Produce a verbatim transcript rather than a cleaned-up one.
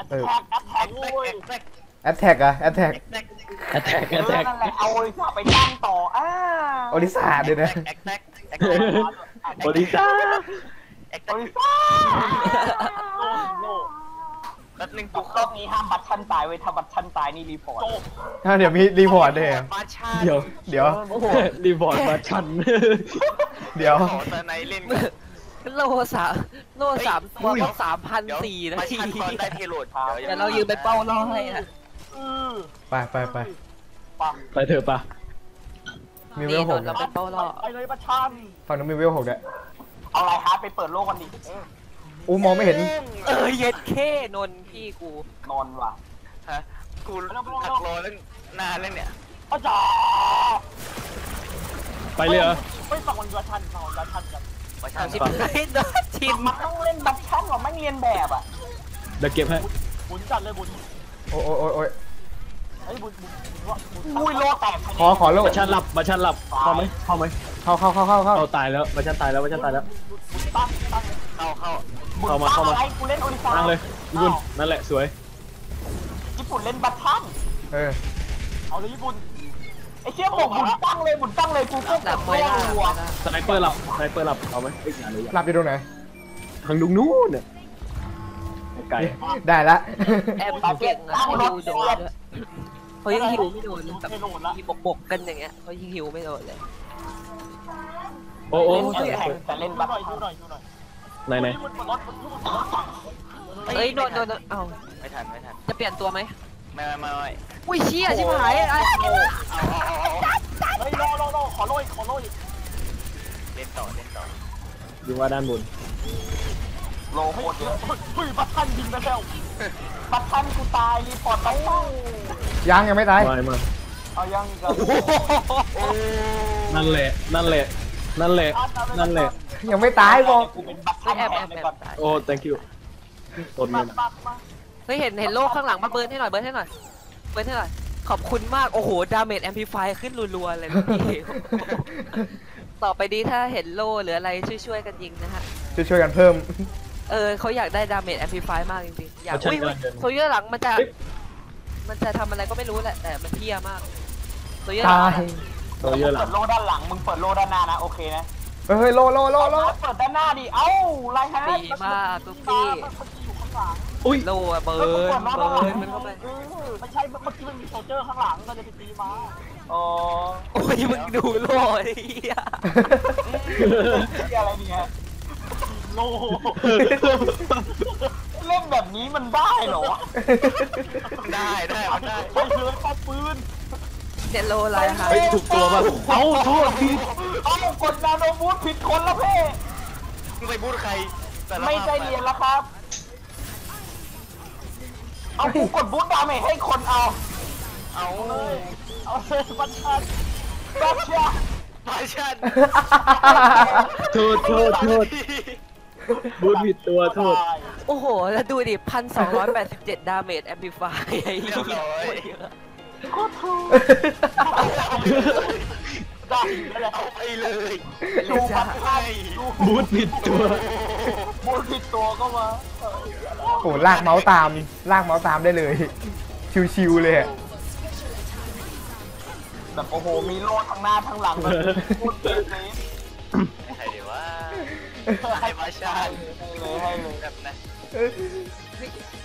แท็กแอตแท็กโว้ยแอตแท็กอะแอตแท็กแอตแทกแอตแทกนั่นแหละเอาเลยไปตั้งต่ออ่าโอริสาเดี๋ยวนะแอคแท็กแอคโอริซ่าแอคโอแท็กริซ่าโลแป๊บนึงตกรอบนี้ห้ามบัตรชันตายเว้ยถ้าบัตรชันตายนี่รีพอร์ตถ้าเดี๋ยวมีรีพอร์ตด้วยปาชาเดี๋ยวเดี๋ยวโอ้โหรีบอร์ดมาชันเดี๋ยวขอตอนไหนเล่นโลสามโลสามตัวต้องสามพันสี่นาปาทีชาตอนได้เทโรดเดี๋ยวเรายืนไปเป้าล่อให้นะอือไปไปไปปังไปเถอะปะมีเวนี่ลโดหกนเราเป็นเป้าล่อไปเลยบัตรชันฝั่งนู้นมีเวลหกด้วยเอาไรฮาร์ดไปเปิดโลกกันดิอู้มองไม่เห็นเออเย็ดเข้นนพี่กูนอนว่ะฮะกูหักรอตั้งนานแล้วเนี่ยอ้าวจ้าไปเลยเหรอไม่ฟังวันบัตรชันฟังวันบัตรชันกันปาชาชิบหายโดนชิมมันต้องเล่นบัตรชันหรอไม่เรียนแบบอ่ะเดี๋ยวเก็บให้บุญจัดเลยบุญโอ้ยโอ้ยโอ้ยไอ้บุญบุญว่าอุ้ยโลแตกขอขอโลมาชันหลับมาชันหลับเข้าไหมเข้าไหมเข้าเข้าเข้าเข้าเข้าเอาตายแล้วมาชันตายแล้วมาชันตายแล้วบุญตั้งตั้งเข้าเข้าบุญเข้ามาตั้เข้าง มาอะไรกูเล่นโอริซ่านั่งเลยญี่ปุ่นนั่นแหละสวยญี่ปุ่นเล่นบัตรชันเออเอาเลยญี่ปุ่นไอ้เชี่ยผมบุญตั้งเลยบุญตั้งเลยกูก็หลับมวยล่ารัวสไนเปอร์หลับสไนเปอร์หลับเอาไหมเอ้ยอย่าเลยอย่าหลับอยู่ตรงไหนทางดุงนู้นเนี่ยไกลได้ละแอบเก่งอะให้ฮิวโดนด้วยเขายังฮิวไม่โดนแบบเทโรดละมีบกๆกันอย่างเงี้ยเขายังฮิวไม่โดนเลยโอ้โอ้แต่เล่นบัตรชันไหนไหนเอ้ยโดนโดนเอ้าไม่ทันไม่ทันจะเปลี่ยนตัวไหมไม่ไม่ไม่ไม่อุ้ยเชี่ยชิบหายอะไรเฮ้ยโลโลโลขอโลอีกขอโลอีกเล่นต่อเล่นต่อยิงว่าด้านบนโลโคตรเยอะเฮ้ยบัตรชันยิงไปแล้วบัตรชันกูตายรีพอร์ตไปยังยังไม่ตายมามาเอายังกับนั่นแหละนั่นแหละนั่นแหละนั่นแหละยังไม่ตายบอกกูเป็นบัตรชัเฮ้ยนแอบแทแอน บเลแอยก่อนบโอ้ thank you ตดมาเงินมามาเฮ้ยเห็นเห็นโลกข้างหลังมาเบิร์นให้หน่อยเบิร์นให้หน่อยเบิร์นให้หน่อยขอบคุณมากโอ้โหดาเมจแอมพลิฟายขึ้นรัวๆเลยพี่ต่อไปดีถ้าเห็นโลหรืออะไรช่วยๆกันยิงนะฮะช่วยช่วยกันเพิ่มเออเขาอยากได้ดาเมจแอมพลิฟายมากจริงๆอยากเอาฉันอุ้ยกำลังเดินโซเยอร์หลังมันจะมันจะทำอะไรก็ไม่รู้แหละแต่มันเที่ยมากโซเยอร์หลัตาง ยโตเยอะหลัเปิงดโลด้านหลังมึงเปิดโลด้านหน้านะโอเคนะเฮ้ยโลโลโลโลเปิดด้านหน้าดิเอ้าไรฮะดีมากตุ๊กกี้อยู่ข้างหลังอุ้ยโลอะเบิร์นเบิร์นมันเข้าไปไม่ใช่เมื่อกี้มันมีโซเจอร์ข้างหลังก็เลยไปตีมาอ๋อโอ้ยมึงดูโลไอ้เหี้ยที่อะไรเนี่ยโลเล่นแบบนี้มันได้เหรอได้ได้มันได้ไปเลยป้อมปืนเนี่ยโลอะไรคะเฮ้ยถูกตัวป่ะเอ้าโทษพี่เอ้ากดนาโนบูทผิดคนละเพ่มึงไปพูดใครไม่ใจเรียนแล้วครับ เอากูกดบูทดาเมจให้คนเอาเอาเลยเอาเลยบัตชันบัตชันปาชันโทษโทษโทษบูทผิดตัวโทษโอ้โหแล้วดูดิพันสองร้อยแปดสิบเจ็ดดาเมจแอมพลิฟายไอ้เหี้ยโคตรถูกได้แล้วเอาไปเลยดูบัตชันดูบูทผิดตัวบูทผิดตัวก็มาโอ้ลากเมาส์ตามลากเมาส์ตามได้เลย ชิวๆเลยอะแบบโอ้โหมีโลดทั้งหน้าทั้งหลังแบบพูดเต็มเลยใครเดี๋ยวว่าให้ปาชันให้เลยให้เลยแบบนะ